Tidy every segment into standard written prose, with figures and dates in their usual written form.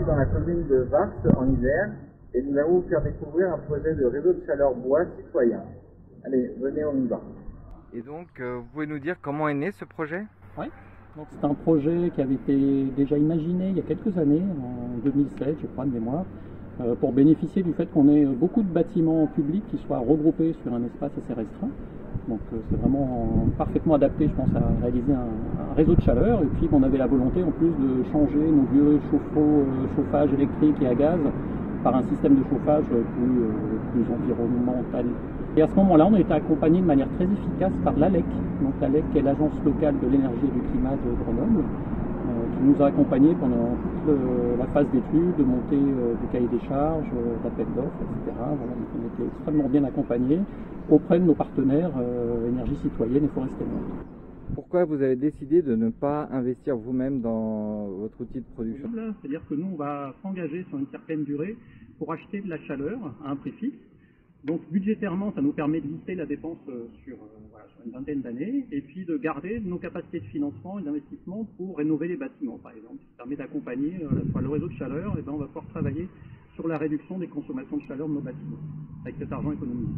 ici dans la commune de Vars, en Isère, et nous allons vous faire découvrir un projet de réseau de chaleur bois citoyen. Allez, venez, on y va. Et donc, vous pouvez nous dire comment est né ce projet? Oui, donc c'est un projet qui avait été déjà imaginé il y a quelques années, en 2007, je crois, de mémoire, pour bénéficier du fait qu'on ait beaucoup de bâtiments publics qui soient regroupés sur un espace assez restreint. Donc c'est vraiment parfaitement adapté, je pense, à réaliser un réseau de chaleur. Et puis on avait la volonté en plus de changer nos vieux chauffe-eau, chauffage électrique et à gaz par un système de chauffage plus environnemental. Et à ce moment-là, on a été accompagné de manière très efficace par l'ALEC. Donc l'ALEC, qui est l'Agence locale de l'énergie et du climat de Grenoble, qui nous a accompagnés pendant toute la phase d'études, de montée du cahier des charges, d'appel d'offres, etc. Voilà, donc on était extrêmement bien accompagnés auprès de nos partenaires Énergie Citoyenne et Forest Monde. Pourquoi vous avez décidé de ne pas investir vous-même dans votre outil de production? C'est-à-dire que nous, on va s'engager sur une certaine durée pour acheter de la chaleur à un prix fixe. Donc budgétairement, ça nous permet de lisser la dépense sur une vingtaine d'années et puis de garder nos capacités de financement et d'investissement pour rénover les bâtiments, par exemple. Ça permet d'accompagner le réseau de chaleur, et ben on va pouvoir travailler sur la réduction des consommations de chaleur de nos bâtiments avec cet argent économisé.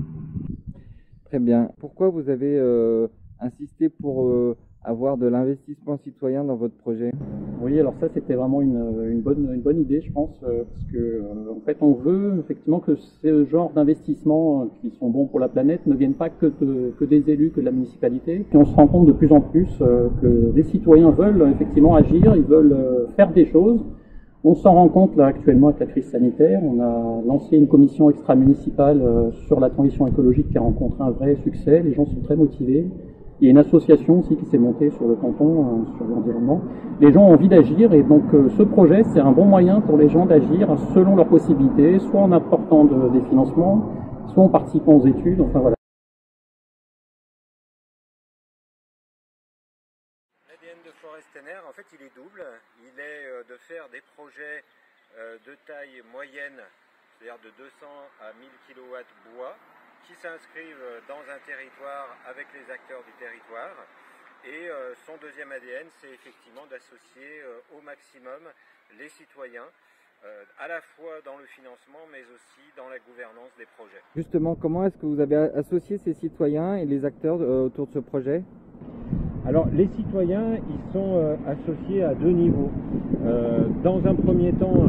Très bien. Pourquoi vous avez insisté pour avoir de l'investissement citoyen dans votre projet? Oui, alors ça c'était vraiment une bonne idée, je pense, parce que en fait on veut effectivement que ce genre d'investissements qui sont bons pour la planète ne viennent pas que des élus, que de la municipalité. Et on se rend compte de plus en plus que les citoyens veulent effectivement agir, ils veulent faire des choses. On s'en rend compte là actuellement avec la crise sanitaire. On a lancé une commission extra-municipale sur la transition écologique qui a rencontré un vrai succès. Les gens sont très motivés. Il y a une association aussi qui s'est montée sur le canton, sur l'environnement. Les gens ont envie d'agir et donc ce projet, c'est un bon moyen pour les gens d'agir selon leurs possibilités, soit en apportant des financements, soit en participant aux études, enfin voilà. L'ADN de Forestener, en fait, il est double. Il est de faire des projets de taille moyenne, c'est-à-dire de 200 à 1000 kW bois, qui s'inscrivent dans un territoire avec les acteurs du territoire. Et son deuxième ADN, c'est effectivement d'associer au maximum les citoyens, à la fois dans le financement, mais aussi dans la gouvernance des projets. Justement, comment est-ce que vous avez associé ces citoyens et les acteurs autour de ce projet? Alors les citoyens, ils sont associés à deux niveaux. Dans un premier temps,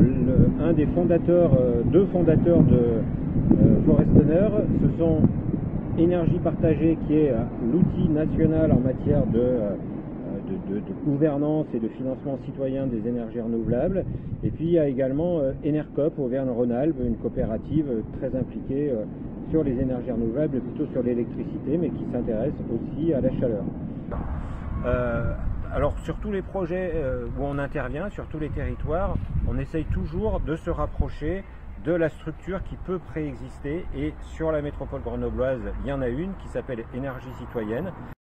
deux fondateurs de Forestener, ce sont Énergie Partagée, qui est l'outil national en matière de gouvernance et de financement citoyen des énergies renouvelables. Et puis il y a également Enercop, Auvergne-Rhône-Alpes, une coopérative très impliquée sur les énergies renouvelables, plutôt sur l'électricité, mais qui s'intéresse aussi à la chaleur. Alors sur tous les projets où on intervient, sur tous les territoires, on essaye toujours de se rapprocher de la structure qui peut préexister, et sur la métropole grenobloise, il y en a une qui s'appelle Énergie Citoyenne.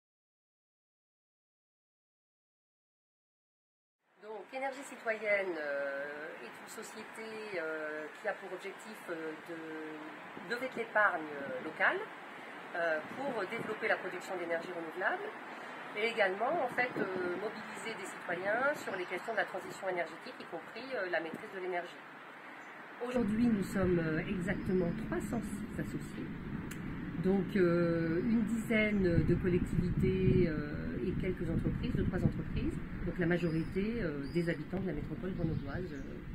Donc Énergie Citoyenne est une société qui a pour objectif de lever de l'épargne locale pour développer la production d'énergie renouvelable et également en fait mobiliser des citoyens sur les questions de la transition énergétique, y compris la maîtrise de l'énergie. Aujourd'hui, nous sommes exactement 306 associés, donc une dizaine de collectivités et quelques entreprises, 2-3 entreprises, donc la majorité des habitants de la métropole grenobloise.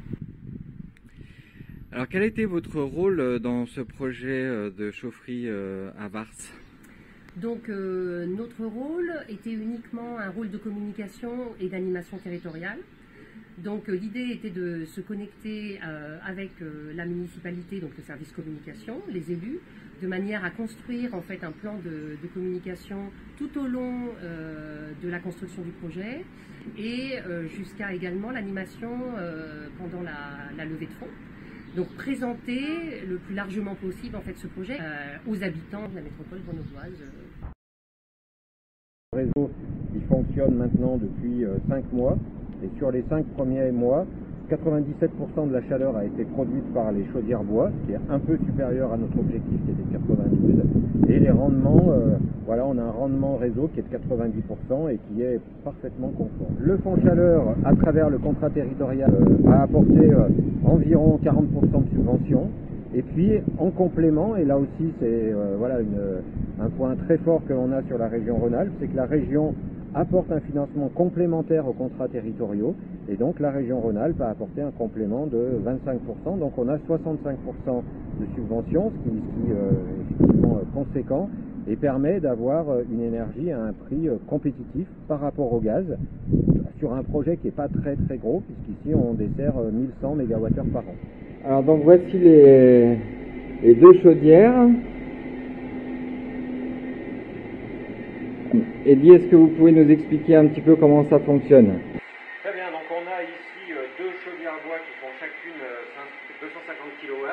Alors quel a été votre rôle dans ce projet de chaufferie à Vars? Donc notre rôle était uniquement un rôle de communication et d'animation territoriale. Donc l'idée était de se connecter avec la municipalité, donc le service communication, les élus, de manière à construire en fait un plan de communication tout au long de la construction du projet et jusqu'à également l'animation pendant la levée de fonds. Donc présenter le plus largement possible en fait ce projet aux habitants de la métropole grenobloise. Le réseau il fonctionne maintenant depuis 5 mois. Et sur les 5 premiers mois, 97% de la chaleur a été produite par les chaudières bois, ce qui est un peu supérieur à notre objectif qui était de 92. Et les rendements, voilà, on a un rendement réseau qui est de 90% et qui est parfaitement conforme. Le fonds chaleur, à travers le contrat territorial, a apporté environ 40% de subvention. Et puis, en complément, et là aussi c'est voilà un point très fort que l'on a sur la région Rhône-Alpes, c'est que la région apporte un financement complémentaire aux contrats territoriaux, et donc la région Rhône-Alpes a apporté un complément de 25%, donc on a 65% de subvention, ce qui est effectivement conséquent, et permet d'avoir une énergie à un prix compétitif par rapport au gaz, sur un projet qui n'est pas très très gros, puisqu'ici on dessert 1100 MWh par an. Alors donc voici les deux chaudières. Eddie, est-ce que vous pouvez nous expliquer un petit peu comment ça fonctionne? Très bien, donc on a ici deux chaudières bois qui font chacune 250 kW.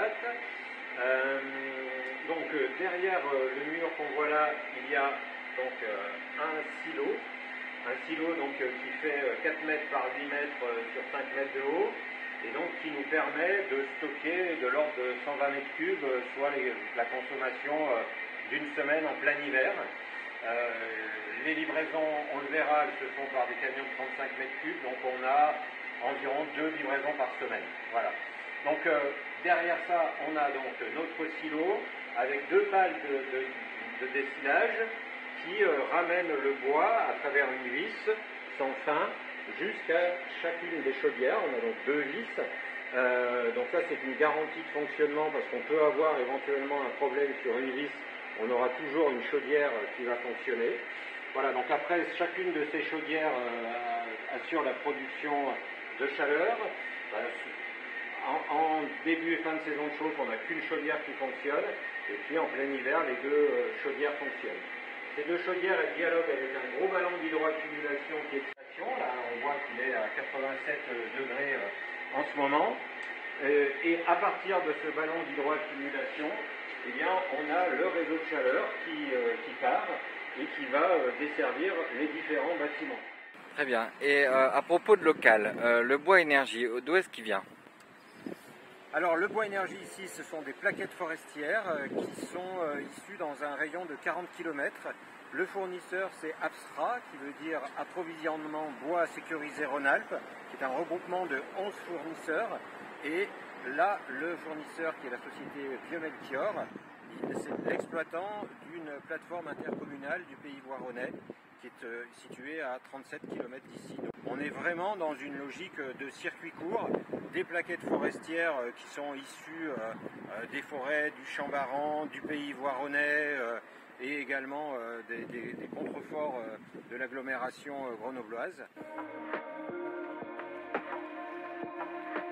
Donc derrière le mur qu'on voit là, il y a donc un silo donc, qui fait 4 mètres par 8 mètres sur 5 mètres de haut, et donc qui nous permet de stocker de l'ordre de 120 mètres cubes, soit la consommation d'une semaine en plein hiver. Les livraisons, on le verra, elles se font par des camions de 35 mètres cubes, donc on a environ 2 livraisons par semaine. Voilà. Donc derrière ça, on a donc notre silo avec 2 pales de dessilage qui ramènent le bois à travers une vis sans fin jusqu'à chacune des chaudières. On a donc 2 vis. Donc ça, c'est une garantie de fonctionnement, parce qu'on peut avoir éventuellement un problème sur une vis. On aura toujours une chaudière qui va fonctionner. Voilà, donc après, chacune de ces chaudières assure la production de chaleur. En début et fin de saison de chauffe, on n'a qu'une chaudière qui fonctionne, et puis en plein hiver, les 2 chaudières fonctionnent. Ces 2 chaudières, elles dialoguent avec un gros ballon d'hydroaccumulation qui est extraction. Là, on voit qu'il est à 87 degrés en ce moment. Et à partir de ce ballon d'hydroaccumulation, eh bien, on a le réseau de chaleur qui part et qui va desservir les différents bâtiments. Très bien. Et à propos de local, le bois énergie, d'où est-ce qu'il vient? Alors le bois énergie ici, ce sont des plaquettes forestières qui sont issues dans un rayon de 40 km. Le fournisseur, c'est Apstra, qui veut dire approvisionnement bois sécurisé Rhône-Alpes, qui est un regroupement de 11 fournisseurs. Et là, le fournisseur, qui est la société Biomelchior, c'est l'exploitant d'une plateforme intercommunale du Pays Voironnais, qui est située à 37 km d'ici. On est vraiment dans une logique de circuit court, des plaquettes forestières qui sont issues des forêts du Chambaran, du Pays Voironnais, et également des contreforts de l'agglomération grenobloise.